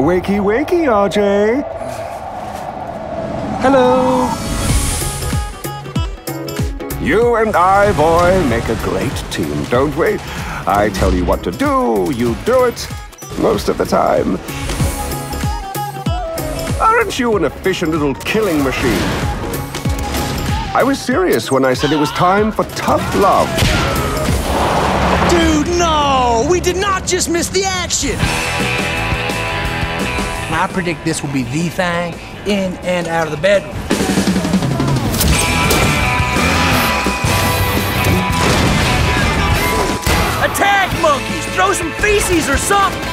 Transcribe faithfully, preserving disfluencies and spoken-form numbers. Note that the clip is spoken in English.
Wakey, wakey, R J. Hello. You and I, boy, make a great team, don't we? I tell you what to do, you do it, most of the time. Aren't you an efficient little killing machine? I was serious when I said it was time for tough love. Dude, no! We did not just miss the action! I predict this will be the thing in and out of the bedroom. Attack, monkeys! Throw some feces or something!